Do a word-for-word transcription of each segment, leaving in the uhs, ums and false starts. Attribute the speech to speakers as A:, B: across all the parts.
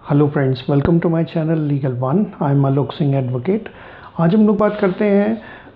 A: Hello friends, welcome to my channel legal one. I am Alok Singh advocate. आज हम लोग बात करते हैं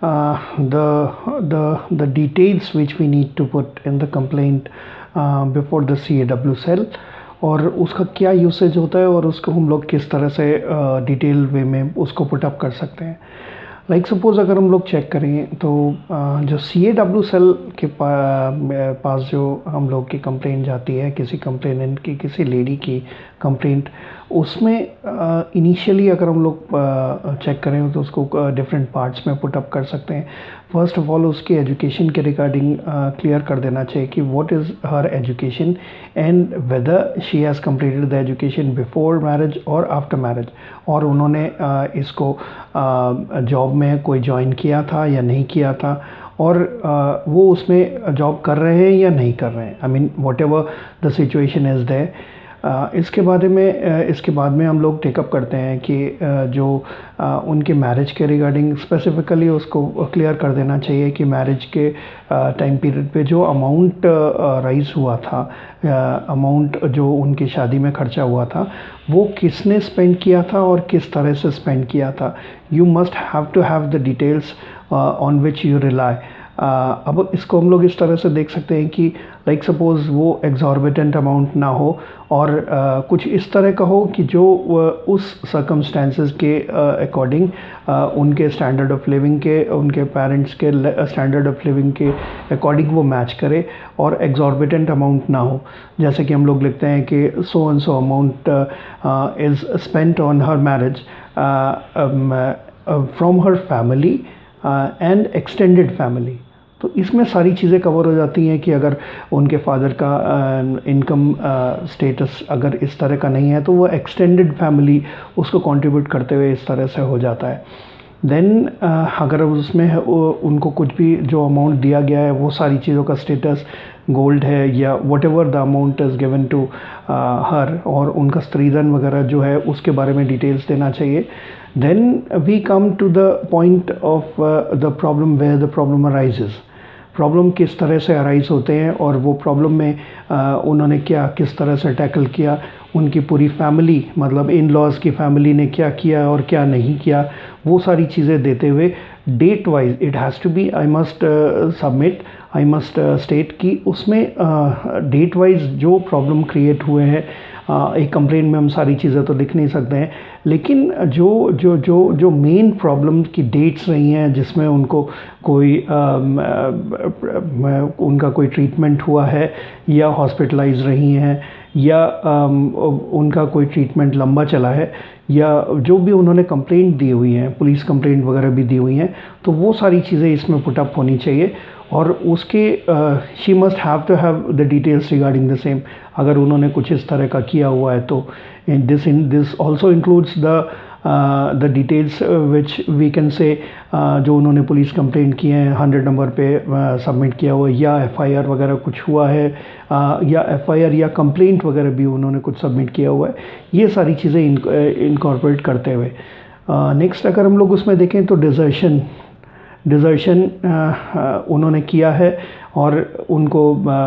A: the the the details which we need to put in the complaint before the C A W cell, और उसका क्या usage होता है और उसको हम लोग किस तरह से डिटेल uh, वे में उसको पुटअप कर सकते हैं। लाइक like सपोज़ अगर हम लोग चेक करें तो uh, जो सी ए डब्ल्यू सेल के पा, पास जो हम लोग की कंप्लेंट जाती है, किसी कंप्लेनेंट की, किसी लेडी की कंप्लेंट, उसमें इनिशियली uh, अगर हम लोग चेक uh, करें तो उसको डिफरेंट uh, पार्ट्स में पुटअप कर सकते हैं। फर्स्ट ऑफ ऑल उसकी एजुकेशन के रिगार्डिंग क्लियर कर देना चाहिए कि what is her education and whether she has completed the education before marriage और आफ्टर मैरिज, और उन्होंने uh, इसको जॉब uh, में कोई ज्वाइन किया था या नहीं किया था, और uh, वो उसमें जॉब कर रहे हैं या नहीं कर रहे हैं। I mean whatever the situation is there. Uh, इसके बारे में uh, इसके बाद में हम लोग टेकअप करते हैं कि uh, जो uh, उनके मैरिज के रिगार्डिंग स्पेसिफ़िकली उसको क्लियर कर देना चाहिए कि मैरिज के टाइम uh, पीरियड पे जो अमाउंट राइज uh, हुआ था, अमाउंट uh, जो उनकी शादी में खर्चा हुआ था, वो किसने स्पेंड किया था और किस तरह से स्पेंड किया था। You must have to have the details on which you rely. Uh, अब इसको हम लोग इस तरह से देख सकते हैं कि लाइक सपोज़ वो एग्जॉर्बिटेंट अमाउंट ना हो और uh, कुछ इस तरह का हो कि जो uh, उस सर्कमस्टेंसेस के अकॉर्डिंग uh, uh, उनके स्टैंडर्ड ऑफ लिविंग के, उनके पेरेंट्स के स्टैंडर्ड ऑफ लिविंग के अकॉर्डिंग वो मैच करे, और एग्जॉर्बिटेंट अमाउंट ना हो। जैसे कि हम लोग लिखते हैं कि so and so amount is spent on her marriage from her family and extended family. तो इसमें सारी चीज़ें कवर हो जाती हैं कि अगर उनके फादर का इनकम uh, स्टेटस uh, अगर इस तरह का नहीं है तो वो एक्सटेंडेड फैमिली उसको कंट्रीब्यूट करते हुए इस तरह से हो जाता है। देन uh, अगर उसमें उनको कुछ भी जो अमाउंट दिया गया है वो सारी चीज़ों का स्टेटस गोल्ड है या whatever the amount is given to her, और उनका स्त्रीधन वगैरह जो है उसके बारे में डिटेल्स देना चाहिए। Then we come to the point of uh, the problem where the problem arises. Problem किस तरह से अराइज होते हैं और वो प्रॉब्लम में आ, उन्होंने क्या किस तरह से टैकल किया, उनकी पूरी फैमिली मतलब इन लॉज की फैमिली ने क्या किया और क्या नहीं किया, वो सारी चीज़ें देते हुए date wise it has to be I must submit I must state कि उसमें डेट वाइज जो प्रॉब्लम क्रिएट हुए हैं, Uh, एक कंप्लेंट में हम सारी चीज़ें तो लिख नहीं सकते हैं, लेकिन जो जो जो जो मेन प्रॉब्लम की डेट्स रही हैं जिसमें उनको कोई आ, आ, उनका कोई ट्रीटमेंट हुआ है या हॉस्पिटलाइज रही हैं या आ, उनका कोई ट्रीटमेंट लंबा चला है या जो भी उन्होंने कंप्लेंट दी हुई हैं, पुलिस कंप्लेंट वगैरह भी दी हुई हैं, तो वो सारी चीज़ें इसमें पुटअप होनी चाहिए। और उसके she must have to have the details regarding the same. अगर उन्होंने कुछ इस तरह का किया हुआ है तो this in this also includes the the details which we can say जो उन्होंने पुलिस कंप्लेंट किए हैं, हंड्रेड नंबर पे सबमिट uh, किया हुआ है या एफ आई आर वगैरह कुछ हुआ है, uh, या एफ आई आर या कंप्लेंट वगैरह भी उन्होंने कुछ सबमिट किया हुआ है, ये सारी चीज़ें इनकॉर्पोरेट uh, करते हुए। नेक्स्ट uh, अगर हम लोग उसमें देखें तो डिज़र्शन डिज़र्शन उन्होंने किया है और उनको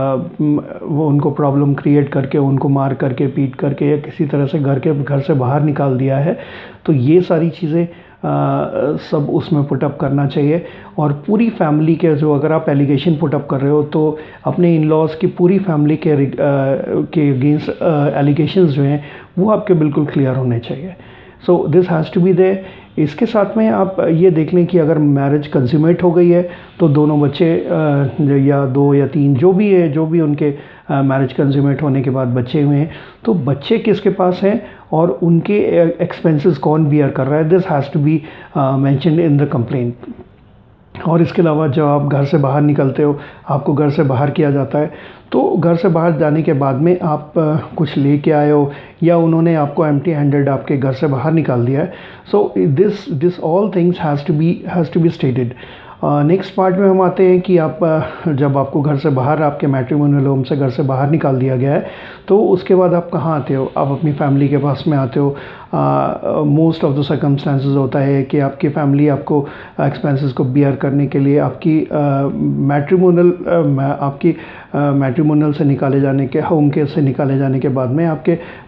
A: वो उनको प्रॉब्लम क्रिएट करके, उनको मार करके, पीट करके या किसी तरह से घर के घर से बाहर निकाल दिया है, तो ये सारी चीज़ें सब उसमें पुटअप करना चाहिए। और पूरी फैमिली के जो अगर आप एलिगेशन पुटअप कर रहे हो तो अपने इन लॉज की पूरी फैमिली के के अगेंस्ट एलिगेशंस जो हैं वो आपके बिल्कुल क्लियर होने चाहिए। So this has to be there. इसके साथ में आप ये देख लें कि अगर मैरिज कंज्यूमेट हो गई है तो दोनों बच्चे या दो या तीन जो भी है, जो भी उनके मैरिज कंज्यूमेट होने के बाद बच्चे हुए हैं, तो बच्चे किसके पास हैं और उनके एक्सपेंसेस कौन बियर कर रहा है, this has to be mentioned in the complaint. और इसके अलावा जब आप घर से बाहर निकलते हो, आपको घर से बाहर किया जाता है, तो घर से बाहर जाने के बाद में आप कुछ लेके आए हो या उन्होंने आपको एम्प्टी हैंडेड आपके घर से बाहर निकाल दिया है, so this this all things has to be has to be stated. Next part में हम आते हैं कि आप जब आपको घर से बाहर, आपके मैट्रिमोनियल होम से घर से बाहर निकाल दिया गया है, तो उसके बाद आप कहाँ आते हो, आप अपनी फैमिली के पास में आते हो। मोस्ट ऑफ द सर्कमस्टेंसेस होता है कि आपकी फैमिली आपको एक्सपेंसेस को बियर करने के लिए आपकी मैट्रिमोनियल uh, आपकी मैट्रिमोनियल से निकाले जाने के, होम के से निकाले जाने के बाद में आपके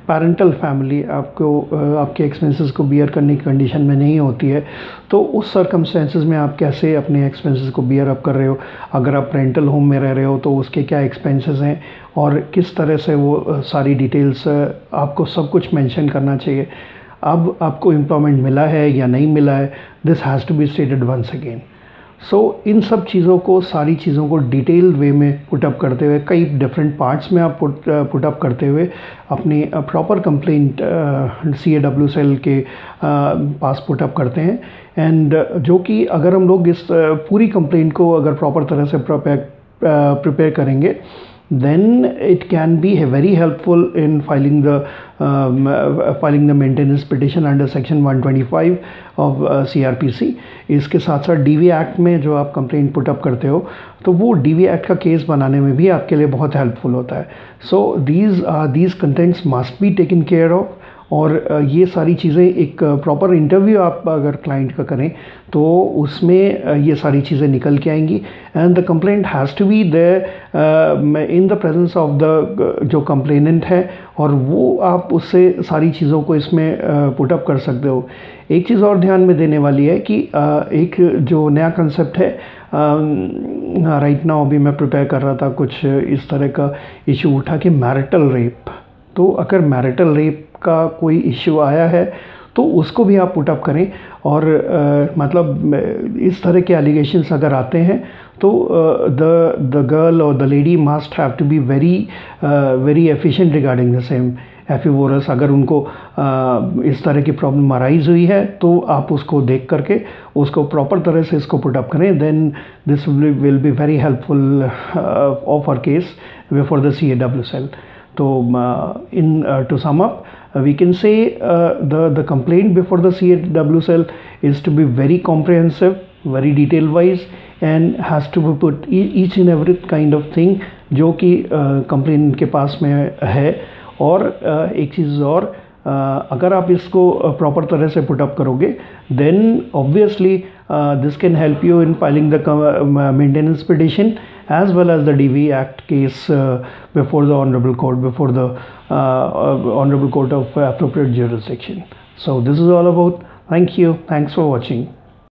A: पेरेंटल फैमिली आपको आपके एक्सपेंसेस को बियर करने की कंडीशन में नहीं होती है, तो उस सर्कमस्टेंसेस में आप कैसे अपने एक्सपेंसेस को बियर अप कर रहे हो। अगर आप रेंटल होम में रह रहे हो तो उसके क्या एक्सपेंसेस हैं और किस तरह से वो सारी डिटेल्स आपको सब कुछ मेंशन करना चाहिए। अब आपको एम्प्लॉयमेंट मिला है या नहीं मिला है, this has to be stated once again. So इन सब चीज़ों को सारी चीज़ों को डिटेल वे में पुटअप करते हुए, कई डिफरेंट पार्ट्स में आप पुट पुटअप करते हुए अपनी proper complaint C A W cell के पास पुटअप करते हैं। एंड जो कि अगर हम लोग इस पूरी कंप्लेंट को अगर प्रॉपर तरह से प्रिपेयर प्रिपेयर करेंगे, then it can be very helpful in filing the um, uh, filing the maintenance petition under section one twenty-five of uh, C R P C। इसके साथ साथ डी वी एक्ट में जो आप complaint put up करते हो तो वो डी वी एक्ट का केस बनाने में भी आपके लिए बहुत हेल्पफुल होता है। So these these contents must be taken care of. और ये सारी चीज़ें एक प्रॉपर इंटरव्यू आप अगर क्लाइंट का करें तो उसमें ये सारी चीज़ें निकल के आएंगी। And the complaint has to be there in the presence of the जो कंप्लेनेंट है, और वो आप उससे सारी चीज़ों को इसमें पुटअप कर सकते हो। एक चीज़ और ध्यान में देने वाली है कि एक जो नया कंसेप्ट है, राइट नाउ अभी मैं प्रिपेयर कर रहा था, कुछ इस तरह का इशू उठा कि मैरिटल रेप। तो अगर मैरिटल रेप का कोई इश्यू आया है तो उसको भी आप पुटअप करें। और uh, मतलब इस तरह के एलिगेशंस अगर आते हैं तो द द गर्ल और the lady must have to be very very efficient regarding the same एफिवोरस। अगर उनको uh, इस तरह की प्रॉब्लम अराइज हुई है तो आप उसको देख करके उसको प्रॉपर तरह से इसको पुटअप करें, then this will be very helpful of our case before the C A W cell. So, uh, in uh, to sum up, uh, we can say uh, the the complaint before the C A W cell is to be very comprehensive, very detail wise, and has to be put each and every kind of thing जो कि complaint uh, के पास में है। और uh, एक चीज़ और, uh, अगर आप इसको प्रॉपर uh, तरह से पुटअप करोगे, then obviously this can help you in filing the maintenance petition as well as the D V Act case uh, before the Honorable Court, before the uh, uh, Honorable Court of uh, appropriate jurisdiction. So this is all about. Thank you. Thanks for watching.